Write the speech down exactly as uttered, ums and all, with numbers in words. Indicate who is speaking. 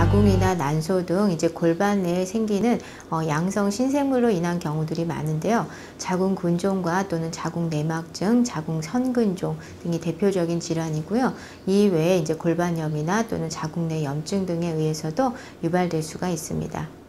Speaker 1: 자궁이나 난소 등 이제 골반 내에 생기는 어, 양성 신생물로 인한 경우들이 많은데요. 자궁 근종과 또는 자궁 내막증, 자궁 선근종 등이 대표적인 질환이고요. 이 외에 이제 골반염이나 또는 자궁 내 염증 등에 의해서도 유발될 수가 있습니다.